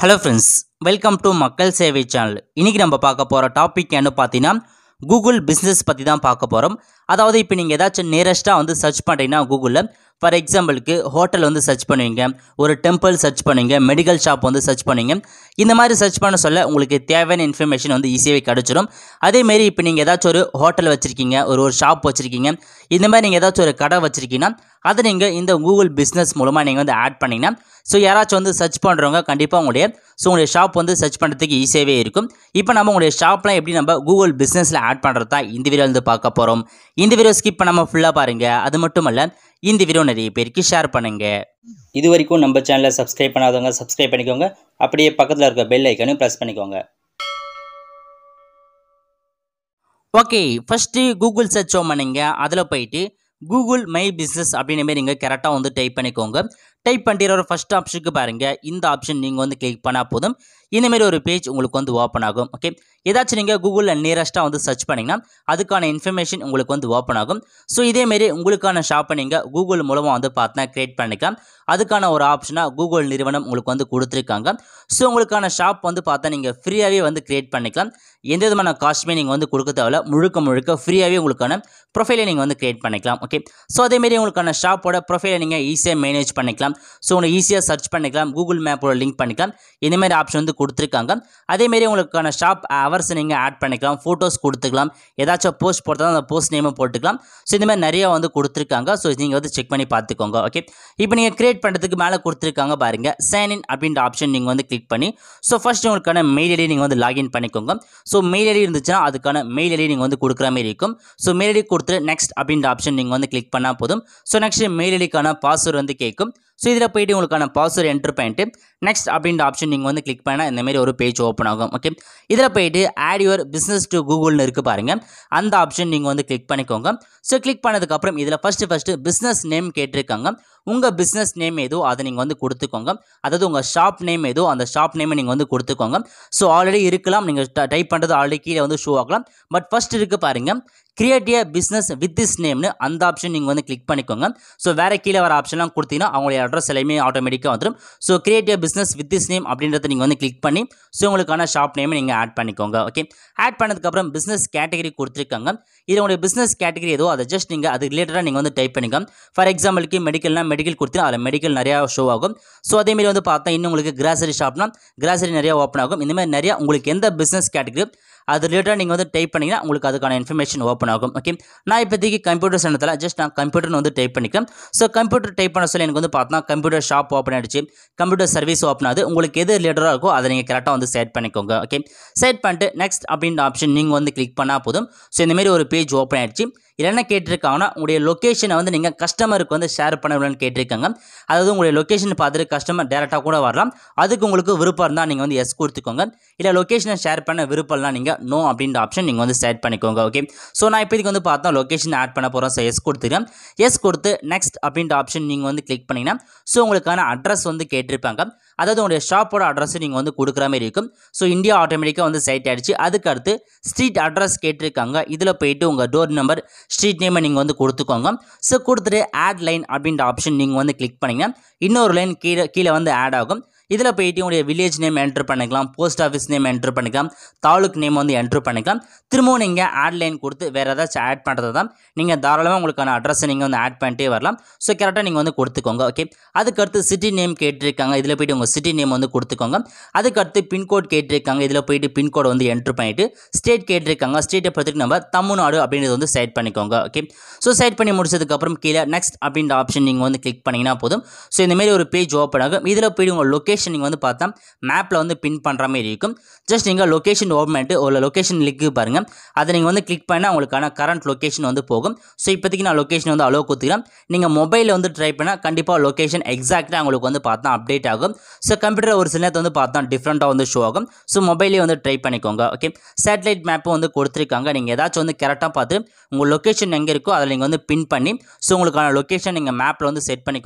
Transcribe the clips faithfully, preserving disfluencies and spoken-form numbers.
Hello friends, welcome to makkalsevai channel. இன்னைக்கு நம்ம பார்க்க போற டாபிக் என்ன பார்த்தீங்கன்னா Google பிசினஸ் பத்தி தான் பார்க்க போறோம். அதாவது இப்போ நீங்க ஏதாச்சும் நியரஸ்டா வந்து சர்ச் பண்றீங்கன்னா கூகுள்ல ஃபார் எக்ஸாம்பிளுக்கு ஹோட்டல் வந்து சர்ச் பண்ணுவீங்க, ஒரு டெம்பிள் சர்ச் பண்ணுவீங்க, மெடிக்கல் ஷாப் வந்து சர்ச் பண்ணுவீங்க. இந்த மாதிரி சர்ச் பண்ண சொல்ல உங்களுக்கு தேவையான இன்ஃபர்மேஷன் வந்து ஈஸியாகவே கிடைச்சிடும். அதேமாரி இப்போ நீங்கள் ஏதாச்சும் ஒரு ஹோட்டல் வச்சுருக்கீங்க, ஒரு ஒரு ஷாப் வச்சுருக்கீங்க, இந்த மாதிரி நீங்கள் ஏதாச்சும் ஒரு கடை வச்சுருக்கீங்கன்னா அதை நீங்கள் இந்த கூகுள் பிஸ்னஸ் மூலமாக நீங்கள் வந்து ஆட் பண்ணிங்கன்னா ஸோ யாராச்சும் வந்து சர்ச் பண்ணுறவங்க கண்டிப்பாக உங்களுடைய ஸோ உங்களுடைய ஷாப் வந்து சர்ச் பண்ணுறதுக்கு ஈஸியாகவே இருக்கும். இப்போ நம்ம உங்களுடைய ஷாப்லாம் எப்படி நம்ம கூகுள் பிஸ்னஸில் ஆட் பண்ணுறது தான் இந்த வீடியோ வந்து பார்க்க போகிறோம். இந்த வீடியோ ஸ்கிப் பண்ணாமல் ஃபுல்லாக பாருங்கள். அது மட்டும் இல்லை, இந்த வீடியோ நிறைய பேருக்கு ஷேர் பண்ணுங்கள். இது வரைக்கும் நம்ம சேனலை சப்ஸ்கிரைப் பண்ணாதவங்க சப்ஸ்கிரைப் பண்ணிக்கோங்க. அப்படியே பக்கத்தில் இருக்க பெல் ஐக்கனையும் ப்ரெஸ் பண்ணிக்கோங்க. ஓகே, ஃபஸ்ட்டு கூகுள் சர்ச் பண்ணிங்க. அதில் போயிட்டு கூகுள் மை பிஸ்னஸ் அப்படின்ற மாதிரி நீங்கள் கரெக்டாக வந்து டைப் பண்ணிக்கோங்க. டைப் பண்ணிட்டு ஒரு ஃபஸ்ட் ஆப்ஷனுக்கு பாருங்கள். இந்த ஆப்ஷன் நீங்கள் வந்து கிளிக் பண்ணால் போதும், இந்தமாரி ஒரு பேஜ் உங்களுக்கு வந்து ஓப்பன் ஆகும். ஓகே, ஏதாச்சும் நீங்கள் கூகுளில் நியரஸ்ட்டாக வந்து சர்ச் பண்ணிங்கன்னா அதுக்கான இன்ஃபர்மேஷன் உங்களுக்கு வந்து ஓப்பன் ஆகும். ஸோ இதேமாரி உங்களுக்கான ஷாப்பை நீங்கள் கூகுள் மூலமாக வந்து பார்த்தா க்ரியேட் பண்ணிக்கலாம். அதுக்கான ஒரு ஆப்ஷனாக கூகுள் நிறுவனம் உங்களுக்கு வந்து கொடுத்துருக்காங்க. ஸோ உங்களுக்கான ஷாப் வந்து பார்த்தா நீங்கள் ஃப்ரீயாகவே வந்து க்ரியேட் பண்ணிக்கலாம். எந்த விதமான காஸ்ட்டுமே நீங்கள் வந்து கொடுக்க தேவையில்ல. முழுக்க முழுக்க ஃப்ரீயாகவே உங்களுக்கான ப்ரொஃபைலை நீங்கள் வந்து க்ரியேட் பண்ணிக்கலாம். ஓகே, ஸோ அதேமாரி உங்களுக்கான ஷாப்போட ப்ரொஃபைலை நீங்கள் ஈஸியாக மேனேஜ் பண்ணிக்கலாம். ஸோ உங்களுக்கு ஈஸியாக சர்ச் பண்ணிக்கலாம், கூகுள் மேப்போட லிங்க் பண்ணிக்கலாம். இந்தமாரி ஆப்ஷன் வந்து கொடுத்துருக்காங்க. அதேமாரி உங்களுக்கான ஷாப் ஹவர்ஸ் நீங்கள் ஆட் பண்ணிக்கலாம், ஃபோட்டோஸ் கொடுத்துக்கலாம், ஏதாச்சும் போஸ்ட் போட்டால் அந்த போஸ்ட் நேமை போட்டுக்கலாம். ஸோ இந்தமாதிரி நிறையா வந்து கொடுத்துருக்காங்க. ஸோ நீங்கள் வந்து செக் பண்ணி பார்த்துக்கோங்க. ஓகே, இப்போ நீங்கள் கிரியேட் பண்ணுறதுக்கு மேலே கொடுத்துருக்காங்க பாருங்கள், சைன் இன் அப்படின்ற ஆப்ஷன் நீங்கள் வந்து கிளிக் பண்ணி ஸோ ஃபஸ்ட் உங்களுக்கான மெயில் ஐடி நீங்கள் வந்து லாகின் பண்ணிக்கோங்க. ஸோ மெயில் ஐடி இருந்துச்சுன்னா அதுக்கான மெயில் ஐடி நீங்கள் வந்து கொடுக்குற மாதிரி இருக்கும். ஸோ மெயில் ஐடி கொடுத்துட்டு நெக்ஸ்ட் அப்படின்ற ஆப்ஷன் நீங்கள் வந்து கிளிக் பண்ணால் போதும். ஸோ நெக்ஸ்ட் மெயில் ஐடிக்கான பாஸ்வேர்டு வந்து கேட்கும். ஸோ இதில் போய்ட்டு உங்களுக்கான பாஸ்வேர்டு என்ட்ரு பண்ணிட்டு நெக்ஸ்ட் அப்படின்ற ஆப்ஷன் நீங்கள் வந்து கிளிக் பண்ணால் இந்தமாரி ஒரு பேஜ் ஓப்பன் ஆகும். ஓகே, இதில் போய்ட்டு ஆட் யுவர் பிஸ்னஸ் டு கூகுள்னு இருக்குது பாருங்கள், அந்த ஆப்ஷன் நீங்கள் வந்து கிளிக் பண்ணிக்கோங்க. ஸோ கிளிக் பண்ணதுக்கப்புறம் இதில் ஃபஸ்ட்டு ஃபஸ்ட்டு பிஸ்னஸ் நேம் கேட்டிருக்காங்க. உங்கள் பிஸ்னஸ் நேம் ஏதோ அதை நீங்கள் வந்து கொடுத்துக்கோங்க. அதாவது உங்கள் ஷாப் நேம் ஏதோ அந்த ஷாப் நேமை நீங்கள் வந்து கொடுத்துக்கோங்க. ஸோ ஆல்ரெடி இருக்கலாம், நீங்கள் டைப் பண்ணுறது ஆல்ரெடி கீழே வந்து ஷோ ஆகலாம். பட் ஃபஸ்ட் இருக்குது பாருங்கள், create a business with this நேம்னு அந்த ஆப்ஷன் நீங்கள் வந்து கிளிக் பண்ணிக்கோங்க. ஸோ வேறு கீழே வர ஆப்ஷன்லாம் கொடுத்தீங்கன்னா அவங்களுடைய அட்ரஸ் எல்லாமே ஆட்டோமேட்டிக்காக வந்துடும். So create a business with this name அப்படின்றத நீங்கள் வந்து கிளிக் பண்ணி ஸோ உங்களுக்கான ஷாப் நேமை நீங்கள் ஆட் பண்ணிக்கோங்க. ஓகே, ஆட் பண்ணதுக்கப்புறம் பிஸ்னஸ் கேட்டகரி கொடுத்துருக்காங்க. இது உங்களுடைய பிஸ்னஸ் கேட்டகரி ஏதோ அதை ஜஸ்ட் நீங்கள் அது ரிலேட்டடாக நீங்கள் வந்து டைப் பண்ணிக்கோங்க. ஃபார் எக்ஸாம்பிளுக்கு மெடிக்கல்னால் மெடிக்கல் கொடுத்தீங்கன்னா அதில் மெடிக்கல் நிறையா ஷோ ஆகும். ஸோ அதேமாரி வந்து பார்த்தா இன்னும் உங்களுக்கு கிராசரி ஷாப்னா கிராசரி நிறையா ஓப்பன் ஆகும். இந்தமாதிரி நிறையா உங்களுக்கு எந்த பிஸ்னஸ் கேட்டகரி அது ரிலேட்டடாக நீங்கள் வந்து டைப் பண்ணிங்கன்னா உங்களுக்கு அதுக்கான இன்ஃபர்மேஷன் ஓப்பன் ஆகும். ஓகே, நான் இப்போதைக்கு கம்ப்யூட்டர் சென்டரில் ஜஸ்ட் நான் கம்ப்யூட்டர்னு வந்து டைப் பண்ணிக்கிறேன். ஸோ கம்ப்யூட்டர் டைப் பண்ண சொல்லி எனக்கு வந்து பார்த்தா கம்ப்யூட்டர் ஷாப் ஓப்பன் ஆகிடுச்சு, கம்ப்யூட்டர் சர்வீஸ் ஓப்பன் ஆகுது. உங்களுக்கு எது ரிலேட்டடாக இருக்கோ அதை நீங்கள் கரெக்டாக வந்து செட் பண்ணிக்கோங்க. ஓகே, செட் பண்ணிட்டு நெக்ஸ்ட் அப்படின்ற ஆப்ஷன் நீங்கள் வந்து கிளிக் பண்ணால் போதும். ஸோ இந்தமாரி ஒரு பேஜ் ஓப்பன் ஆகிடுச்சு. என்ன கேட்டிருக்காங்கன்னா உங்களுடைய லொக்கேஷனை வந்து நீங்கள் கஸ்டமருக்கு வந்து ஷேர் பண்ணணும்னு கேட்டிருக்காங்க. அதாவது உங்களுடைய லொக்கேஷன் பார்த்துட்டு கஸ்டமர் டேரெக்டாக கூட வரலாம். அதுக்கு உங்களுக்கு விருப்பம் இருந்தால் நீங்கள் வந்து எஸ் கொடுத்துக்கோங்க. இல்லை லொக்கேஷனை ஷேர் பண்ண விருப்பம்லாம் நீங்கள் நோ அப்படின்ற ஆப்ஷன் நீங்கள் வந்து செட் பண்ணிக்கோங்க. ஓகே, ஸோ நான் இப்போதைக்கு வந்து பார்த்தா லொக்கேஷன் ஆட் பண்ண போகிறோம். ஸோ எஸ் கொடுத்துக்கிறேன். எஸ் கொடுத்து நெக்ஸ்ட் அப்படின்ற ஆப்ஷன் நீங்கள் வந்து கிளிக் பண்ணிங்கன்னா ஸோ உங்களுக்கான அட்ரஸ் வந்து கேட்டிருப்பாங்க. அதாவது உங்களுடைய ஷாப்போட அட்ரஸ் நீங்கள் வந்து கொடுக்குற மாதிரி இருக்கும். ஸோ இந்தியா ஆட்டோமேட்டிக்காக வந்து செட் ஆகிடுச்சு. அதுக்கு அடுத்து ஸ்ட்ரீட் அட்ரஸ் கேட்டிருக்காங்க. இதில் போயிட்டு உங்கள் டோர் நம்பர் ஸ்ட்ரீட் நேமை நீங்கள் வந்து கொடுத்துக்கோங்க. ஸோ கொடுத்துட்டு ஆட் லைன் அப்படின்ற ஆப்ஷன் நீங்கள் வந்து கிளிக் பண்ணிங்கன்னா இன்னொரு லைன் கீழே கீழே வந்து ஆட் ஆகும். இதில் போயிட்டு உங்களுடைய வில்லேஜ் நேம் என்ட்ரு பண்ணிக்கலாம், போஸ்ட் ஆஃபீஸ் நேம் என்ட்ரு பண்ணிக்கலாம், தாலுக் நேம் வந்து என்ட்ரு பண்ணிக்கலாம். திரும்பவும் நீங்கள் ஆட் லைன் கொடுத்து வேறு ஏதாச்சும் ஆட் பண்ணுறது தான் நீங்கள் தாராளமாக உங்களுக்கான அட்ரஸை நீங்கள் வந்து ஆட் பண்ணிட்டே வரலாம். ஸோ கரெக்டாக நீங்கள் வந்து கொடுத்துக்கோங்க. ஓகே, அதுக்கடுத்து சிட்டி நேம் கேட்டிருக்காங்க. இதில் போய்ட்டு உங்கள் சிட்டி நேம் வந்து கொடுத்துக்கோங்க. அதுக்கடுத்து பின்கோட் கேட்டிருக்காங்க. இதில் போய்ட்டு பின்கோடை வந்து என்ட்ரு பண்ணிவிட்டு ஸ்டேட் கேட்டிருக்காங்க. ஸ்டேட்டை பொறுத்துக்கு நம்ம தமிழ்நாடு அப்படின்றது வந்து செட் பண்ணிக்கோங்க. ஓகே, ஸோ செட் பண்ணி முடிச்சதுக்கப்புறம் கீழே நெக்ஸ்ட் அப்படின்ற ஆப்ஷன் நீங்கள் வந்து கிளிக் பண்ணிங்கன்னா போதும். ஸோ இந்தமாரி ஒரு பேஜ் ஓப்பன் ஆகும். இதில் போய்ட்டு உங்கள் லொக்கேஷன் நீங்கள் வந்து பார்த்தா மேப்பில் வந்து பின் பண்ணுற மாதிரி இருக்கும். ஜஸ்ட் நீங்கள் லொக்கேஷன் ஓப்பன் பண்ணிட்டு ஒரு லொக்கேஷன் லிங்க் பாருங்கள், அதை நீங்கள் வந்து கிளிக் பண்ணால் உங்களுக்கான கரண்ட் லொக்கேஷன் வந்து போகும். ஸோ இப்போதைக்கு நான் லொக்கேஷன் வந்து அலோவ் கொடுத்துக்கிறேன். நீங்கள் மொபைலில் வந்து ட்ரை பண்ணால் கண்டிப்பாக லொக்கேஷன் எக்ஸாக்டாக உங்களுக்கு வந்து பார்த்தா அப்டேட் ஆகும். ஸோ கம்ப்யூட்டர் ஒரு சில நேரத்தை வந்து பார்த்தா டிஃப்ரெண்ட்டாக வந்து ஷோ ஆகும். ஸோ மொபைலே வந்து ட்ரை பண்ணிக்கோங்க. ஓகே, சேட்டலைட் மேப்பும் வந்து கொடுத்துருக்காங்க. நீங்கள் ஏதாச்சும் வந்து கரெக்டாக பார்த்து உங்கள் லொக்கேஷன் எங்கே இருக்கோ அதில் நீங்கள் வந்து பின் பண்ணி ஸோ உங்களுக்கான லொக்கேஷன் நீங்கள் மேப்பில் வந்து செட் பண்ணிக்கோங்க.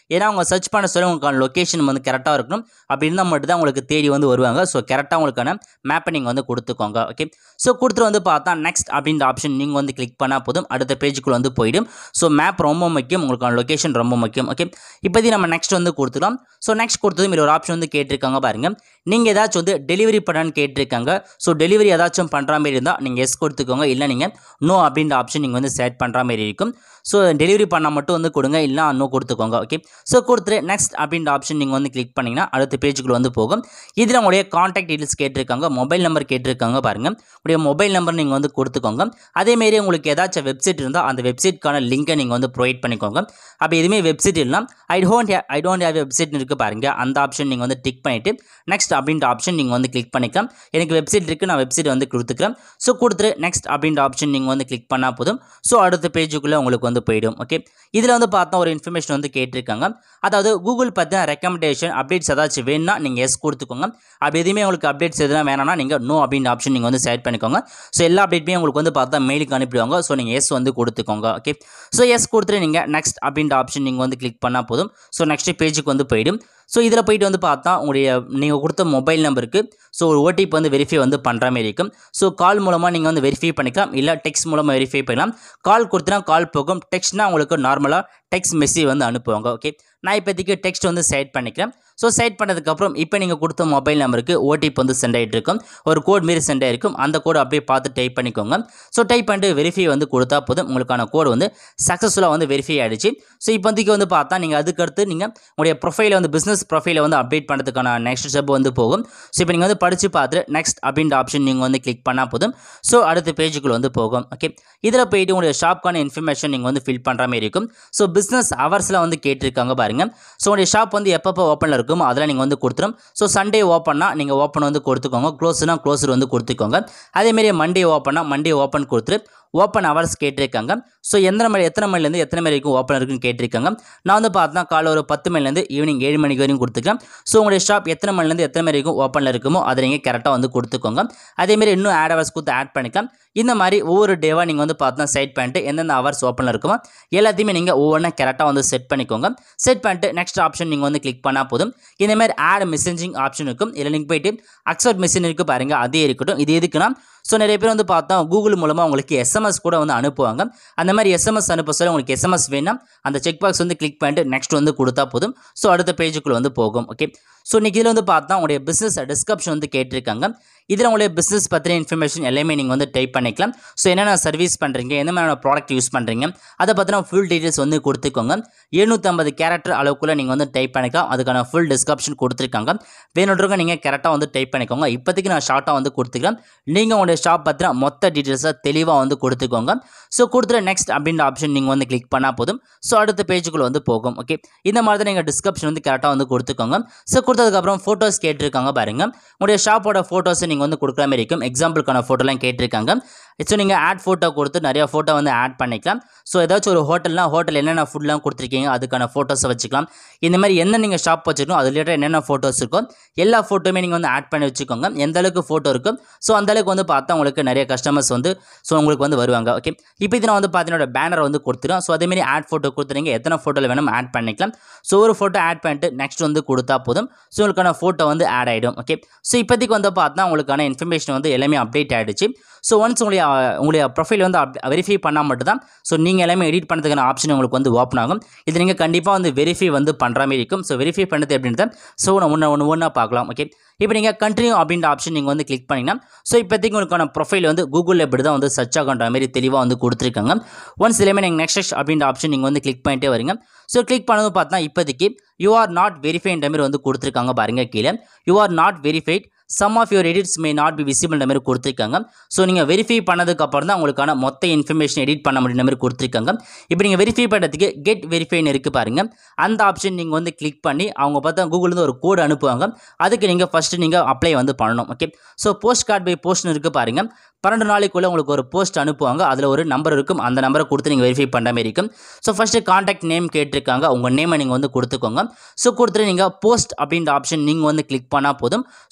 ஏன்னா அவங்க சர்ச் பண்ண சொல்ல உங்களுக்கான லொக்கேஷன் வந்து கரெக்டாக இருக்கணும். அப்படி இருந்தால் மட்டும் தான் உங்களுக்கு தேடி வந்து வருவாங்க. ஸோ கரெக்டாக உங்களுக்கான மேப்பை நீங்கள் வந்து கொடுத்துக்கோங்க. ஓகே, ஸோ கொடுத்துட்டு வந்து பார்த்தா நெக்ஸ்ட் அப்படின்ற ஆப்ஷன் நீங்கள் வந்து கிளிக் பண்ணால் போதும் அடுத்த பேஜுக்குள்ள வந்து போயிடும். ஸோ மேப் ரொம்ப முக்கியம், உங்களுக்கான லொக்கேஷன் ரொம்ப முக்கியம். ஓகே, இப்போதைக்கு நம்ம நெக்ஸ்ட் வந்து கொடுத்துக்கலாம். ஸோ நெக்ஸ்ட் கொடுத்ததும் இது ஒரு ஆப்ஷன் வந்து கேட்டிருக்காங்க பாருங்கள். நீங்கள் ஏதாச்சும் வந்து டெலிவரி பண்ணான்னு கேட்டிருக்காங்க. ஸோ டெலிவரி ஏதாச்சும் பண்ணுற மாதிரி இருந்தால் நீங்கள் எஸ் கொடுத்துக்கோங்க, இல்லை நீங்கள் நோ அப்படின்ற ஆப்ஷன் நீங்கள் வந்து செட் பண்ணுற மாதிரி இருக்கும். ஸோ டெலிவரி பண்ணால் மட்டும் வந்து கொடுங்க, இல்லை நோ கொடுத்துக்கோங்க. ஓகே, ஸோ கொடுத்துட்டு நெக்ஸ்ட் அப்படின்ற ஆப்ஷன் நீங்கள் வந்து கிளிக் பண்ணிங்கன்னா அடுத்த பேஜுக்குள்ள வந்து போகும். இதில் உங்களுடைய காண்டாக்ட் டீட்டெயில்ஸ் கேட்டிருக்காங்க, மொபைல் நம்பர் கேட்டிருக்காங்க பாருங்கள். உங்களுடைய மொபைல் நம்பர் நீங்கள் வந்து கொடுத்துக்கோங்க. அதேமாரி உங்களுக்கு ஏதாச்சும் வெப்சைட் இருந்தால் அந்த வெப்சைட்கான லிங்கை நீங்கள் வந்து ப்ரொவைட் பண்ணிக்கோங்க. அப்படி எதுவுமே வெப்சைட் இல்லைனா I don't I don't have website இருக்குது பாருங்கள், அந்த ஆப்ஷன் நீங்கள் வந்து டிக் பண்ணிவிட்டு நெக்ஸ்ட் அப்படின்ற ஆப்ஷன் நீங்கள் வந்து கிளிக் பண்ணிக்கலாம். எனக்கு வெப்சைட் இருக்குது, நான் வெப்சைட் வந்து கொடுத்துக்கிறேன். ஸோ கொடுத்துட்டு நெக்ஸ்ட் அப்படின்ற ஆப்ஷன் நீங்கள் வந்து கிளிக் பண்ணால் போதும். ஸோ அடுத்த பேஜுக்குள்ளே உங்களுக்கு வந்து போயிடும். ஓகே, இதில் வந்து பார்த்தா ஒரு இன்ஃபர்மேஷன் வந்து கேட்டிருக்காங்க. அதாவது கூகுள் பற்றின ரெக்கமெண்டேஷன் அப்டேட்ஸ் ஏதாச்சும் வேணும்னா நீங்கள் எஸ் கொடுத்துக்கோங்க. அப்படி எதுவுமே உங்களுக்கு அப்டேட்ஸ் எதுனா வேணாம்னா நீங்கள் நோ அப்படின்ற ஆப்ஷன் நீங்கள் வந்து செலக்ட் பண்ணிக்கோங்க. ஸோ எல்லா அப்டேட்டுமே உங்களுக்கு வந்து பார்த்தா மெயிலுக்கு அனுப்பிடுவாங்க. ஸோ நீங்கள் எஸ் வந்து கொடுத்துக்கோங்க. ஓகே, ஸோ எஸ் கொடுத்துட்டு நீங்கள் நெக்ஸ்ட் அப்படின்ற ஆப்ஷன் நீங்கள் வந்து கிளிக் பண்ணால் போதும். ஸோ நெக்ஸ்ட் பேஜுக்கு வந்து போயிடும். ஸோ இதில் போயிட்டு வந்து பார்த்தா உங்களுடைய நீங்கள் கொடுத்த மொபைல் நம்பருக்கு ஸோ ஒரு ஓடிபி வந்து வெரிஃபை வந்து பண்ணுற மாதிரி இருக்கும். ஸோ கால் மூலமாக நீங்கள் வந்து வெரிஃபை பண்ணிக்கலாம், இல்லை டெக்ஸ்ட் மூலமாக வெரிஃபை பண்ணலாம். கால் கொடுத்தனா கால் போகும், டெக்ஸ்ட்னா உங்களுக்கு நார்மலாக டெக்ஸ்ட் மெசேஜ் வந்து அனுப்புவாங்க. ஓகே, நான் இப்போதைக்கு டெக்ஸ்ட் வந்து செட் பண்ணிக்கிறேன். ஸோ செட் பண்ணதுக்கப்புறம் இப்போ நீங்கள் கொடுத்த மொபைல் நம்பருக்கு ஓடிபி வந்து சென்ட் ஆகிட்டு இருக்கும், ஒரு கோட் மாரி சென்ட் ஆகிருக்கும். அந்த கோடு அப்படியே பார்த்து டைப் பண்ணிக்கோங்க. ஸோ டைப் பண்ணிட்டு வெரிஃபை வந்து கொடுத்தா போதும், உங்களுக்கான கோடு வந்து சக்ஸஸ்ஃபுல்லாக வந்து வெரிஃபை ஆகிடுச்சு. ஸோ இப்போதைக்கு வந்து பார்த்தா நீங்கள் அதுக்கடுத்து நீங்கள் உங்களுடைய ப்ரொஃபைலை வந்து பிஸ்னஸ் ப்ரொஃபைலை வந்து அப்டேட் பண்ணுறதுக்கான நெக்ஸ்ட் ஸ்டெப் வந்து போகும். ஸோ இப்போ நீங்கள் வந்து படித்து பார்த்துட்டு நெக்ஸ்ட் அப்படின்ற ஆப்ஷன் நீங்கள் வந்து கிளிக் பண்ணால் போதும். ஸோ அடுத்த பேஜுக்குள்ள வந்து போகும். ஓகே, இதில் போயிட்டு உங்களுடைய ஷாப்க்கான இன்ஃபர்மேஷன் நீங்கள் வந்து ஃபில் பண்ணுற மாதிரி இருக்கும். ஸோ பிஸ்னஸ் ஹவர்ஸில் வந்து கேட்டிருக்காங்க பாருங்கள். ஸோ உங்களுடைய ஷாப் வந்து எப்பப்போ ஓப்பனில் இருக்கும் அதெல்லாம் நீங்கள் வந்து கொடுத்துரும். ஸோ சண்டே ஓப்பன்னா நீங்கள் ஓப்பன் வந்து கொடுத்துக்கோங்க, க்ளோஸ்னா க்ளோஸர் வந்து கொடுத்துக்கோங்க. அதேமாரி மண்டே ஓப்பன்னா மண்டே ஓப்பன் கொடுத்துட்டு ஓப்பன் ஹவர்ஸ் கேட்டிருக்காங்க. ஸோ எத்தனை மணி எத்தனை மணிலேருந்து எத்தனை மணி வரைக்கும் ஓப்பன் இருக்குன்னு கேட்டிருக்காங்க. நான் வந்து பார்த்தா காலை ஒரு பத்து மணிலேருந்து ஈவினிங் ஏழு மணிக்கு வரைக்கும் கொடுத்துக்கலாம். ஸோ உங்களுடைய ஷாப் எத்தனை மணிலேருந்து எத்தனை மணி வரைக்கும் ஓப்பனில் இருக்குமோ அதை நீங்கள் கரெக்டாக வந்து கொடுத்துக்கோங்க. அதேமாரி இன்னும் ஆட் ஹவர்ஸ் கொடுத்து ஆட் பண்ணிக்கலாம். இந்த மாதிரி ஒவ்வொரு டேவாக நீங்கள் வந்து பார்த்தா செட் பண்ணிட்டு எந்தெந்த ஹவர்ஸ் ஓப்பனில் இருக்குமோ எல்லாத்தையுமே நீங்கள் ஒவ்வொன்றா கரெக்டாக வந்து செட் பண்ணிக்கோங்க. செட் பண்ணிட்டு நெக்ஸ்ட் ஆப்ஷன் நீங்கள் வந்து கிளிக் பண்ணால் போதும். இந்தமாதிரி ஆட் மெசேஜிங் ஆப்ஷன் இருக்கும், இதில் நீங்கள் போயிட்டு அக்செப்ட் மெசேஜ் இருக்குது பாருங்கள், அதே இருக்கட்டும். இது எதுக்குன்னா ஸோ நிறைய பேர் வந்து பார்த்தா கூகுள் மூலமாக உங்களுக்கு எஸ்எம்எஸ் கூட வந்து அனுப்புவாங்க. அந்த மாதிரி எஸ்எம்எஸ் அனுப்ப சொல்ல உங்களுக்கு எஸ்எம்எஸ் வேணும், அந்த செக் பாக்ஸ் வந்து கிளிக் பண்ணிட்டு நெக்ஸ்ட் வந்து கொடுத்தா போதும். ஸோ அடுத்த பேஜுக்குள்ளே வந்து போகும். ஓகே, ஸோ இன்றைக்கி இதில் வந்து பார்த்தா உங்களுடைய பிஸ்னஸ் டிஸ்கிரிப்ஷன் வந்து கேட்டிருக்காங்க. இதில் உங்களுடைய பிஸ்னஸ் பற்றின இன்ஃபர்மேஷன் எல்லாமே நீங்கள் வந்து டைப் பண்ணிக்கலாம். ஸோ என்னென்ன சர்வீஸ் பண்ணுறீங்க, என்ன மாதிரியான ப்ராடக்ட் யூஸ் பண்ணுறீங்க, அதை பற்றின ஃபுல் டீட்டெயில்ஸ் வந்து கொடுத்துக்கோங்க. எழுநூற்றம்பது கேரக்டர் அளவுக்குள்ளே நீங்கள் வந்து டைப் பண்ணிக்கலாம். அதுக்கான ஃபுல் டிஸ்கிரிப்ஷன் கொடுத்துருக்காங்க. வேணுன்றவங்க நீங்கள் கரெக்டாக வந்து டைப் பண்ணிக்கோங்க. இப்போதைக்கு நான் ஷார்ட்டாக வந்து கொடுத்துக்கிறேன். நீங்கள் உங்களுடைய ஷாப் பற்றின மொத்த டீட்டெயில்ஸை தெளிவாக வந்து கொடுத்துக்கோங்க. ஸோ கொடுத்துட்டு நெக்ஸ்ட் அப்படின்ற ஆப்ஷன் நீங்கள் வந்து கிளிக் பண்ணால் போதும். ஸோ அடுத்த பேஜுக்குள்ளே வந்து போகும். ஓகே, இந்த மாதிரி தான் நீங்கள் டிஸ்கிரிப்ஷன் வந்து கரெக்டாக வந்து கொடுத்துக்கோங்க. ஸோ கொடுத்ததுக்கப்புறம் ஃபோட்டோஸ் கேட்டிருக்காங்க பாருங்கள். உங்களுடைய ஷாப்போட ஃபோட்டோஸை நீங்கள் வந்து கொடுக்குற மாதிரி இருக்கும். எக்ஸாம்பிளுக்கான ஃபோட்டோலாம் கேட்டிருக்காங்க. ஸோ நீங்கள் ஆட் ஃபோட்டோ கொடுத்து நிறையா ஃபோட்டோ வந்து ஆட் பண்ணிக்கலாம். ஸோ ஏதாச்சும் ஒரு ஹோட்டல்னால் ஹோட்டல் என்னென்ன ஃபுட்லாம் கொடுத்துருக்கீங்க அதுக்கான ஃபோட்டோஸை வச்சுக்கலாம். இந்த மாதிரி என்ன நீங்கள் ஷாப் வச்சுக்கணும் அது ரிலேட்டட் என்னென்ன ஃபோட்டோஸ் இருக்கும் எல்லா ஃபோட்டோமே நீங்கள் வந்து ஆட் பண்ணி வச்சுக்கோங்க. எந்த அளவுக்கு ஃபோட்டோ இருக்கும் ஸோ அந்தளவுக்கு வந்து பார்த்தா உங்களுக்கு நிறைய கஸ்டமர்ஸ் வந்து ஸோ உங்களுக்கு வந்து வருவாங்க. ஓகே, இப்போ இது நான் வந்து பார்த்தீங்கன்னா பேனர் வந்து கொடுத்துருவேன். ஸோ அதேமாரி ஆட் ஃபோட்டோ கொடுத்துருங்க, எத்தனை ஃபோட்டோவில் வேணும் ஆட் பண்ணிக்கலாம். ஸோ ஒரு ஃபோட்டோ ஆட் பண்ணிட்டு நெக்ஸ்ட் வந்து கொடுத்தா போதும். ஸோ உங்களுக்கான ஃபோட்டோ வந்து ஆட் ஆகிடும். ஓகே, ஸோ இப்போதைக்கு வந்து பார்த்தா உங்களுக்கான இன்ஃபர்மேஷன் வந்து எல்லாமே அப்டேட் ஆகிடுச்சு. ஸோ ஒன்ஸ் உங்களுடைய உங்களுடைய ப்ரொஃபைல் வந்து அப் வெரிஃபை பண்ணால் மட்டும் தான் ஸோ நீங்கள் எல்லாமே எடிட் பண்ணுறதுக்கான ஆப்ஷன் உங்களுக்கு வந்து ஓப்பன் ஆகும். இது நீங்கள் கண்டிப்பாக வந்து வெரிஃபை வந்து பண்ணுற மாதிரி இருக்கும். ஸோ வெரிஃபை பண்ணது அப்படின்றத ஸோ நான் ஒன்று ஒன்று ஒன்றா பார்க்கலாம். ஓகே, இப்போ நீங்கள் கண்டினியூ அப்படின்ற ஆப்ஷன் நீங்கள் வந்து கிளிக் பண்ணிங்கன்னா ஸோ இப்போதைக்கு உங்களுக்கான ப்ரொஃபைல் வந்து கூகுளில் எப்படி தான் வந்து சர்ச் ஆகுன்ற மாதிரி தெளிவாக வந்து கொடுத்துருக்காங்க. ஒன்ஸ் எல்லாமே நீங்கள் நெக்ஸ்ட் அப்படின்ற ஆப்ஷன் நீங்கள் வந்து கிளிக் பண்ணிட்டே வரீங்க. ஸோ கிளிக் பண்ணது பார்த்தா இப்போதைக்கு யூ ஆர் நாட் வெரிஃபைன்ற மாதிரி வந்து கொடுத்துருக்காங்க பாருங்கள். கீழே you are not verified, some of your edits may not be விசிபிள்ன்ற மாதிரி கொடுத்துருக்காங்க. ஸோ நீங்கள் வெரிஃபை பண்ணதுக்கப்புறம் தான் உங்களுக்கான மொத்த இன்ஃபர்மேஷன் எடிட் பண்ண முடியுன்ற மாதிரி கொடுத்துருக்காங்க. இப்போ நீங்கள் வெரிஃபை பண்ணுறதுக்கு கெட் வெரிஃபைன்னு இருக்குது பாருங்கள், அந்த ஆப்ஷன் நீங்கள் வந்து கிளிக் பண்ணி அவங்க பார்த்தா கூகுள்லேருந்து ஒரு கோடு அனுப்புவாங்க. அதுக்கு நீங்கள் ஃபஸ்ட்டு நீங்கள் அப்ளை வந்து பண்ணணும். Okay, so post card by போஸ்ட்னு இருக்குது பாருங்கள். பன்னெண்டு நாளைக்குள்ளே உங்களுக்கு ஒரு போஸ்ட் அனுப்புவாங்க. அதில் ஒரு நம்பர் இருக்கும், அந்த நம்பரை கொடுத்து நீங்கள் வெரிஃபை பண்ணுற மாதிரி இருக்கும். ஸோ ஃபஸ்ட்டு காண்டாக்ட் நேம் கேட்டிருக்காங்க, உங்கள் நேமை நீங்கள் வந்து கொடுத்துக்கோங்க. ஸோ கொடுத்துட்டு நீங்கள் போஸ்ட் அப்படின்ற ஆப்ஷன் நீங்கள் வந்து கிளிக் பண்ணால் போதும். ஸோ உங்களுக்கு அந்த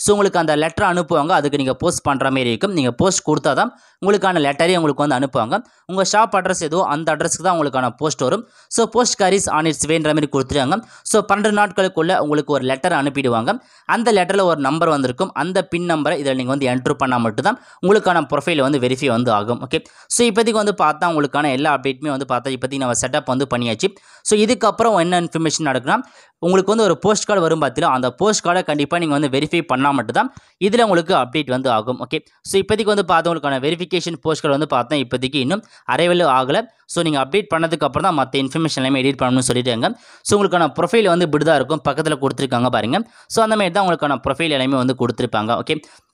அந்த லெட்டர் அனுப்புவாங்க. அதுக்கு நீங்கள் போஸ்ட் பண்ணுற மாதிரி இருக்கும். நீங்கள் போஸ்ட் கொடுத்தா தான் உங்களுக்கான லெட்டரே உங்களுக்கு வந்து அனுப்புவாங்க. உங்கள் ஷாப் அட்ரஸ் எதுவோ அந்த அட்ரஸ்க்கு தான் உங்களுக்கான போஸ்ட் வரும். So post carries on its வேன்ற மாதிரி கொடுத்துருவாங்க. ஸோ பன்னெண்டு நாட்களுக்குள்ளே உங்களுக்கு ஒரு லெட்டர் அனுப்பிடுவாங்க. அந்த லெட்டரில் ஒரு நம்பர் வந்திருக்கும். அந்த பின் நம்பரை இதில் நீங்கள் வந்து என்ட்ரு பண்ணால் மட்டும்தான் உங்களுக்கான ப்ரொஃபைல் வந்து வெரிஃபை வந்து ஆகும். ஓகே, ஸோ இப்போதைக்கு வந்து பார்த்தா உங்களுக்கான எல்லா அப்டேட்டுமே வந்து பார்த்தா இப்போதைக்கு நம்ம செட்டப் வந்து பண்ணியாச்சு. ஸோ இதுக்கப்புறம் என்ன இன்ஃபர்மேஷன் நடக்குன்னா, உங்களுக்கு வந்து ஒரு போஸ்ட் கார்டு வரும் பார்த்தீங்களா, அந்த போஸ்ட் கார்டை கண்டிப்பாக நீங்கள் வந்து வெரிஃபை பண்ணால் மட்டும்தான் இதில் உங்களுக்கு அப்டேட் வந்து ஆகும். ஓகே, ஸோ இப்போதைக்கு வந்து பார்த்தா உங்களுக்கான வெரிஃபிகேஷன் போஸ்ட் கார்டு வந்து பார்த்தா இப்போதைக்கு இன்னும் அரைவல் ஆகலை. ஸோ நீங்கள் அப்டேட் பண்ணதுக்கு அப்புறம் தான் மற்ற இன்ஃபர்மேஷன் எல்லாமே எடிட் பண்ணணும்னு சொல்லிட்டாங்க. ஸோ உங்களுக்கான ப்ரொஃபைல் வந்து இப்படி தான் இருக்கும். பக்கத்தில் கொடுத்துருக்காங்க பாருங்கள். ஸோ அந்த மாதிரி தான் உங்களுக்கான ப்ரொஃபைல் எல்லாமே வந்து கொடுத்துருப்பாங்க. ஓகே,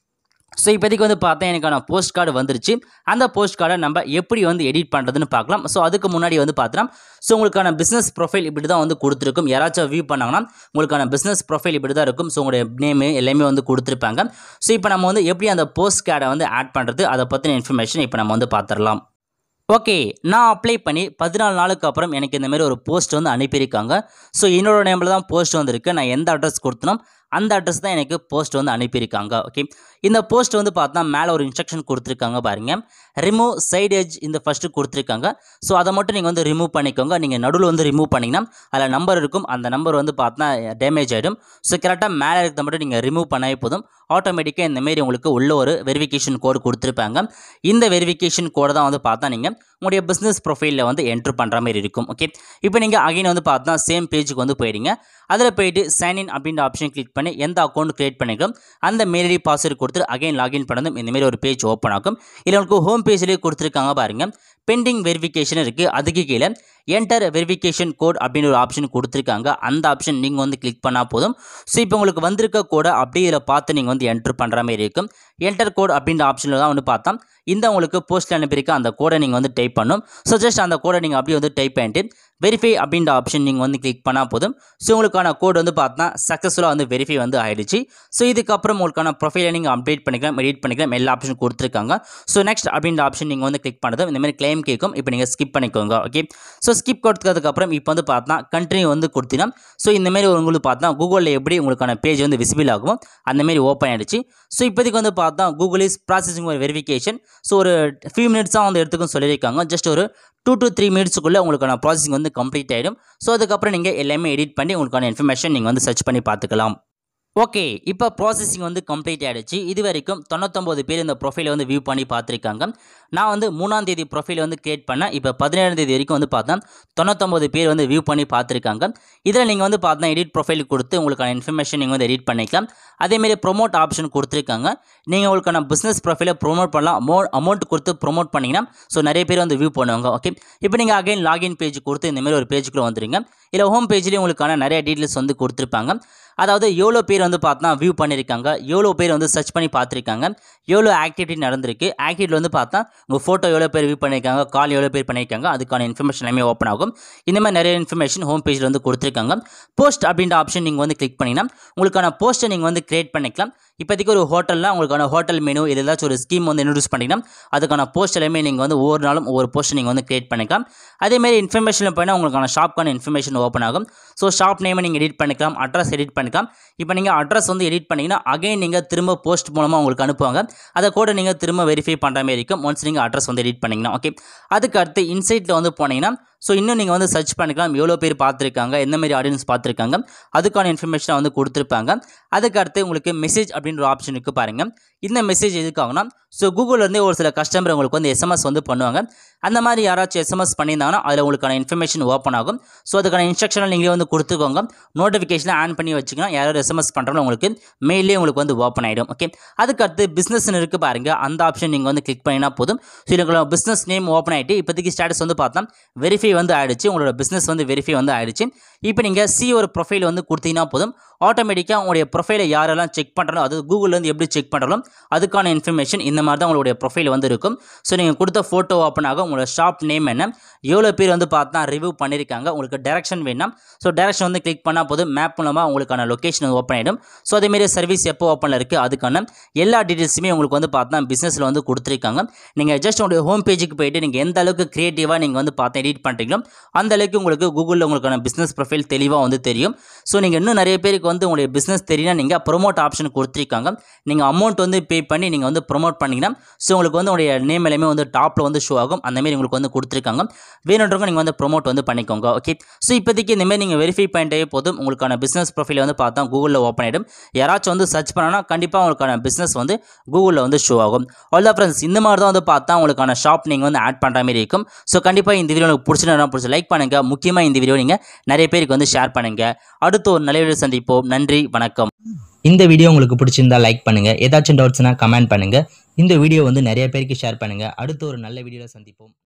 ஸோ இப்போதைக்கு வந்து பார்த்தா எனக்கான போஸ்ட் கார்டு வந்துருச்சு. அந்த போஸ்ட் கார்டை நம்ம எப்படி வந்து எடிட் பண்ணுறதுன்னு பார்க்கலாம். ஸோ அதுக்கு முன்னாடி வந்து பார்த்தோன்னா, ஸோ உங்களுக்கான பிஸ்னஸ் ப்ரொஃபைல் இப்படி தான் வந்து கொடுத்துருக்கும். யாராச்சும் வியூ பண்ணாங்கன்னா உங்களுக்கான பிஸ்னஸ் ப்ரொஃபைல் இப்படி தான் இருக்கும். ஸோ உங்களுடைய நேமு எல்லாமே வந்து கொடுத்துருப்பாங்க. ஸோ இப்போ நம்ம வந்து எப்படி அந்த போஸ்ட் கார்டை வந்து ஆட் பண்ணுறது, அதை பற்றின இன்ஃபர்மேஷன் இப்போ நம்ம வந்து பார்த்துடலாம். ஓகே, நான் அப்ளை பண்ணி பதினாலு நாளுக்கு அப்புறம் எனக்கு இந்த மாதிரி ஒரு போஸ்ட் வந்து அனுப்பியிருக்காங்க. ஸோ என்னோட நேமில் தான் போஸ்ட் வந்துருக்கு. நான் எந்த அட்ரஸ் கொடுத்தனோ அந்த அட்ரஸ் தான் எனக்கு போஸ்ட் வந்து அனுப்பியிருக்காங்க. ஓகே, இந்த போஸ்ட் வந்து பார்த்தா மேலே ஒரு இன்ஸ்ட்ரக்ஷன் கொடுத்துருக்காங்க பாருங்கள். ரிமூவ் சைட் எட்ஜ் இந்த ஃபஸ்ட்டு கொடுத்துருக்காங்க. ஸோ அதை மட்டும் நீங்கள் வந்து ரிமூவ் பண்ணிக்கோங்க. நீங்கள் நடுவில் வந்து ரிமூவ் பண்ணிங்கன்னா அதில் நம்பர் இருக்கும். அந்த நம்பர் வந்து பார்த்தா டேமேஜ் ஆகிடும். ஸோ கரெக்டாக மேலே இருக்கிறத மட்டும் நீங்கள் ரிமூவ் பண்ணாவே போதும். ஆட்டோமேட்டிக்காக இந்தமாரி உங்களுக்கு உள்ள ஒரு வெரிஃபிகேஷன் கோடு கொடுத்துருப்பாங்க. இந்த வெரிஃபிகேஷன் கோடை தான் வந்து பார்த்தா நீங்கள் உங்களுடைய பிஸ்னஸ் ப்ரொஃபைலில் வந்து என்ட்ரு பண்ணுற மாதிரி இருக்கும். ஓகே, இப்போ நீங்கள் அகைன் வந்து பார்த்தா சேம் பேஜுக்கு வந்து போயிடுங்க. அதில் போயிட்டு சைன்இன் அப்படின்ற ஆப்ஷன் கிளிக் பண்ணி எந்த அக்கௌண்ட் கிரியேட் பண்ணிக்கலாம் அந்த மெயில் ஐடி பாஸ்வேர்டு கொடுத்து அகைன் லாகின் பண்ணதும் இந்தமாரி ஒரு பேஜ் ஓப்பன் ஆகும். இதில் உங்களுக்கு ஹோம் பேஜ்லேயே கொடுத்துருக்காங்க பாருங்கள். பெண்டிங் வெரிஃபிகேஷன் இருக்குது. அதுக்கு கீழே என்டர் வெரிஃபிகேஷன் கோட் அப்படின்னு ஒரு ஆப்ஷன் கொடுத்துருக்காங்க. அந்த ஆப்ஷன் நீங்கள் வந்து கிளிக் பண்ணால் போதும். ஸோ இப்போ உங்களுக்கு வந்திருக்க கோடை அப்படியே இதில் பார்த்து நீங்கள் வந்து என்ட்ரு பண்ணுற மாதிரி இருக்கும். என்டர் கோட் அப்படின்ற ஆப்ஷனில் தான் வந்து பார்த்தா இந்த உங்களுக்கு போஸ்ட்டில் அனுப்பியிருக்க அந்த கோடை நீங்கள் வந்து டைப் பண்ணணும். ஸோ ஜஸ்ட் அந்த கோடை நீங்கள் அப்படியே வந்து டைப் பண்ணிட்டு வெரிஃபை அப்படின்ற ஆப்ஷன் நீங்கள் வந்து கிளிக் பண்ணால் போதும். ஸோ உங்களுக்கான கோட் வந்து பார்த்தா சக்ஸஸ்ஃபுல்லாக வந்து வெரிஃபை வந்து ஆகிடுச்சு. ஸோ இதுக்கப்புறம் உங்களுக்கான ப்ரொஃபைலை நீங்கள் அப்டேட் பண்ணிக்கலாம், எடிட் பண்ணிக்கலாம், எல்லா ஆப்ஷன் கொடுத்துருக்காங்க. ஸோ நெக்ஸ்ட் அப்படின்ற ஆப்ஷன் நீங்கள் வந்து கிளிக் பண்ணதும் இந்த மாதிரி கிளைம் கேட்கும். இப்போ நீங்கள் ஸ்கிப் பண்ணிக்கோங்க. ஓகே, ஸோ ஸ்கிப் கொடுத்ததுக்கப்புறம் இப்போ வந்து பார்த்தா கண்டினியூ வந்து கொடுத்தீங்கன்னா ஸோ இந்தமாரி உங்களுக்கு பார்த்தா கூகுளில் எப்படி உங்களுக்கான பேஜ் வந்து விசிபிள் ஆகும் அந்தமாரி ஓப்பன் ஆகிடுச்சு. ஸோ இப்போதைக்கு வந்து பார்த்தா கூகுள் இஸ் ப்ராசஸிங் ஒரு வெரிஃபிகேஷன். ஸோ ஒரு ஃபியூ மினிட்ஸாக வந்து எடுத்துக்கும் சொல்லியிருக்காங்க. ஜஸ்ட் ஒரு டூ டு த்ரீ மினிட்ஸுக்குள்ளே உங்களுக்கான ப்ராசஸிங் வந்து கம்ப்ளீட் ஆகிடும். ஸோ அதுக்கப்புறம் நீங்கள் எல்லாமே எடிட் பண்ணி உங்களுக்கான இன்ஃபர்மேஷன் நீங்கள் வந்து சர்ச் பண்ணி பார்த்துக்கலாம். ஓகே, இப்போ ப்ராசஸிங் வந்து கம்ப்ளீட் ஆகிடுச்சு. இது வரைக்கும் தொண்ணூத்தொம்பது பேர் இந்த ப்ரொஃபைலை வந்து வியூ பண்ணி பார்த்துருக்காங்க. நான் வந்து மூணாம் தேதி ப்ரொஃபைல் வந்து கிரியேட் பண்ணேன். இப்போ பதினேழாம் தேதி வரைக்கும் வந்து பார்த்தா தொண்ணூத்தொம்பது பேர் வந்து வியூ பண்ணி பார்த்துருக்காங்க. இதில் நீங்கள் வந்து பார்த்தா எடிட் ப்ரொஃபைல் கொடுத்து உங்களுக்கான இன்ஃபர்மேஷன் நீங்கள் வந்து எடிட் பண்ணிக்கலாம். அதேமாரி ப்ரொமோட் ஆப்ஷன் கொடுத்துருக்காங்க. நீங்கள் உங்களுக்கான பிஸ்னஸ் ப்ரொஃபைலை ப்ரொமோட் பண்ணலாம். அமௌ அமௌண்ட் கொடுத்து ப்ரொமோட் பண்ணிங்கன்னா ஸோ நிறைய பேர் வந்து வியூ பண்ணுவாங்க. ஓகே, இப்போ நீங்கள் அகைன் லாகின் பேஜ் கொடுத்து இந்தமாரி ஒரு பேஜுக்குள்ளே வந்துடுங்க. இல்லை ஹோம் பேஜ்லேயும் உங்களுக்கான நிறைய டீட்டெயில்ஸ் வந்து கொடுத்துருப்பாங்க. அதாவது எவ்வளோ பேர் வந்து பார்த்தா வியூ பண்ணியிருக்காங்க, எவ்வளோ பேர் வந்து சர்ச் பண்ணி பார்த்துருக்காங்க, எவ்வளோ ஆக்டிவிட்டி நடந்திருக்கு, ஆக்டிவிட்டியில் வந்து பார்த்தா உங்கள் ஃபோட்டோ எவ்வளோ பேர் வியூ பண்ணியிருக்காங்க, கால் எவ்வளோ பேர் பண்ணியிருக்காங்க, அதுக்கான இன்ஃபர்மேஷன் எல்லாமே ஓப்பன் ஆகும். இந்த மாதிரி நிறைய இன்ஃபர்மேஷன் ஹோம் பேஜில் வந்து கொடுத்துருக்காங்க. போஸ்ட் அப்படின்ற ஆப்ஷன் நீங்கள் வந்து கிளிக் பண்ணிங்கன்னா உங்களுக்கான போஸ்ட்டை நீங்கள் வந்து கிரியேட் பண்ணிக்கலாம். இப்போதைக்கு ஒரு ஹோட்டலில் உங்களுக்கான ஹோட்டல் மெனு இது ஏதாச்சும் ஒரு ஸ்கீம் வந்து இன்ட்ரடியூஸ் பண்ணிங்கன்னா அதுக்கான போஸ்ட் எல்லாமே நீங்கள் வந்து ஒவ்வொரு நாளும் ஒவ்வொரு போஸ்ட் நீங்கள் வந்து கிரியேட் பண்ணிக்கலாம். அதேமாரி இன்ஃபர்மேஷன் போனால் உங்களுக்கான ஷாப்க்கான இன்ஃபர்மேஷன் ஓப்பன் ஆகும். ஸோ ஷாப் நேமை நீங்கள் எடிட் பண்ணிக்கலாம், அட்ரஸ் எடிட் பண்ணிக்கலாம். இப்போ நீங்கள் அட்ரஸ் வந்து எடிட் பண்ணிங்கன்னா அகைன் நீங்கள் திரும்ப போஸ்ட் மூலமாக உங்களுக்கு அனுப்புவாங்க. அதை கூட நீங்கள் திரும்ப வெரிஃபை பண்ணுற மாதிரி இருக்கும் ஒன்ஸ் நீங்கள் அட்ரஸ் வந்து எடிட் பண்ணிங்கன்னா. ஓகே, அதுக்கு அடுத்து இன்சைட்டில் வந்து போனீங்கன்னா ஸோ இன்னும் நீங்கள் வந்து சர்ச் பண்ணிக்கலாம், எவ்வளோ பேர் பார்த்துருக்காங்க, எந்த மாதிரி ஆடியன்ஸ் பார்த்துருக்காங்க, அதுக்கான இன்ஃபர்மேஷனை வந்து கொடுத்துருப்பாங்க. அதுக்கு அடுத்து உங்களுக்கு மெசேஜ் அப்படின்ற ஆப்ஷன் இருக்குது பாருங்கள். இந்த மெசேஜ் எதுக்காகனா ஸோ கூகுள்லேருந்தே ஒரு சில கஸ்டமர் உங்களுக்கு வந்து எஸ்எம்எஸ் வந்து பண்ணுவாங்க. அந்த மாதிரி யாராச்சும் எஸ்எம்எஸ் பண்ணியிருந்தாங்கன்னா அதில் உங்களுக்கான இன்ஃபர்மேஷன் ஓப்பன் ஆகும். ஸோ அதுக்கான இன்ஸ்ட்ரக்ஷனை நீங்களே வந்து கொடுத்துக்கோங்க. நோட்டிஃபிகேஷனை ஆன் பண்ணி வச்சுக்கலாம். யாராவது எஸ்எம்எஸ் பண்ணுறாங்க உங்களுக்கு மெயிலே உங்களுக்கு வந்து ஓப்பன் ஆகிடும். ஓகே, அதுக்கு அடுத்து பிஸ்னஸ்னு இருக்குது பாருங்கள். அந்த ஆப்ஷன் நீங்கள் வந்து கிளிக் பண்ணினா போதும். ஸோ உங்களோட பிஸ்னஸ் நேம் ஓப்பன் ஆகிட்டு இப்போதைக்கு ஸ்டேட்டஸ் வந்து பார்த்தா வெரிஃபை வந்து ஆகிடுச்சு. உங்களோட பிஸ்னஸ் வந்து வெரிஃபை வந்து ஆகிடுச்சு. இப்போ நீங்கள் சி ஒரு ப்ரொஃபைல் வந்து கொடுத்தீங்கன்னா போதும் ஆட்டோமேட்டிக்காக உங்களுடைய ப்ரொஃபைலை யாரெல்லாம் செக் பண்ணுறாலும் அது கூகுள்லேருந்து எப்படி செக் பண்ணுறாலும் அதுக்கான இன்ஃபர்மேஷன் இந்த மாதிரி தான் உங்களுடைய ப்ரொஃபைல் வந்து இருக்கும். ஸோ நீங்கள் கொடுத்த ஃபோட்டோ ஓப்பன் ஆகும். உங்களோட ஷாப் நேம் என்ன, எவ்வளோ பேர் வந்து பார்த்தா ரிவ்யூ பண்ணியிருக்காங்க, உங்களுக்கு டேரக்ஷன் வேணும். ஸோ டேரக்ஷன் வந்து கிளிக் பண்ணால் போதும் மேப் மூலமாக உங்களுக்கான லொக்கேஷன் ஓப்பன் ஆகிடும். ஸோ அதேமாரி சர்வீஸ் எப்போ ஓப்பனில் இருக்குது அதுக்கான எல்லா டீட்டெயில்ஸுமே உங்களுக்கு வந்து பார்த்தா பிஸ்னஸில் வந்து கொடுத்துருக்காங்க. நீங்கள் ஜஸ்ட் உங்களுடைய ஹோம் பேஜுக்கு போய்ட்டு நீங்கள் எந்த அளவுக்கு க்ரியேட்டிவாக நீங்கள் வந்து பார்த்தா எடிட் பண்ணுறீங்களோ அந்த அளவுக்கு உங்களுக்கு கூகுளில் உங்களுக்கான பிஸ்னஸ் ப்ரொஃபைல் தெளிவாக வந்து தெரியும். ஸோ நீங்கள் இன்னும் நிறைய பேருக்கு பேருக்கு வந்து உங்களுடைய பிஸ்னஸ் தெரியும்னா நீங்கள் ப்ரொமோட் ஆப்ஷன் கொடுத்துருக்காங்க. நீங்கள் அமௌண்ட் வந்து பே பண்ணி நீங்கள் வந்து ப்ரொமோட் பண்ணிங்கன்னா ஸோ உங்களுக்கு வந்து உங்களுடைய நேம் எல்லாமே வந்து டாப்பில் வந்து ஷோ ஆகும். அந்தமாரி உங்களுக்கு வந்து கொடுத்துருக்காங்க. வேணுன்றவங்க நீங்கள் வந்து ப்ரொமோட் வந்து பண்ணிக்கோங்க. ஓகே, ஸோ இப்போதைக்கு இந்தமாரி நீங்கள் வெரிஃபை பண்ணிட்டே போதும் உங்களுக்கான பிஸ்னஸ் ப்ரொஃபைல் வந்து பார்த்தா கூகுளில் ஓப்பன் ஆகிடும். யாராச்சும் வந்து சர்ச் பண்ணனா கண்டிப்பாக உங்களுக்கான பிஸ்னஸ் வந்து கூகுளில் வந்து ஷோ ஆகும். அவ்வளோ ஃப்ரெண்ட்ஸ், இந்த மாதிரி தான் வந்து பார்த்தா உங்களுக்கான ஷாப் நீங்கள் வந்து ஆட் பண்ணுற மாதிரி இருக்கும். ஸோ கண்டிப்பாக இந்த வீடியோ உங்களுக்கு பிடிச்சினா பிடிச்சி லைக் பண்ணுங்கள். முக்கியமாக இந்த வீடியோ நீங்கள் நிறைய பேருக்கு வந்து ஷேர் பண்ணுங்கள். அடுத்து ஒரு நல்ல வீடியோ சந்திப்போம். நன்றி, வணக்கம். இந்த வீடியோ உங்களுக்கு பிடிச்சிருந்தா லைக் பண்ணுங்க. ஏதாச்சும் டவுட்ஸ்னா கமெண்ட் பண்ணுங்க. இந்த வீடியோ வந்து நிறைய பேருக்கு ஷேர் பண்ணுங்க. அடுத்து ஒரு நல்ல வீடியோல சந்திப்போம்.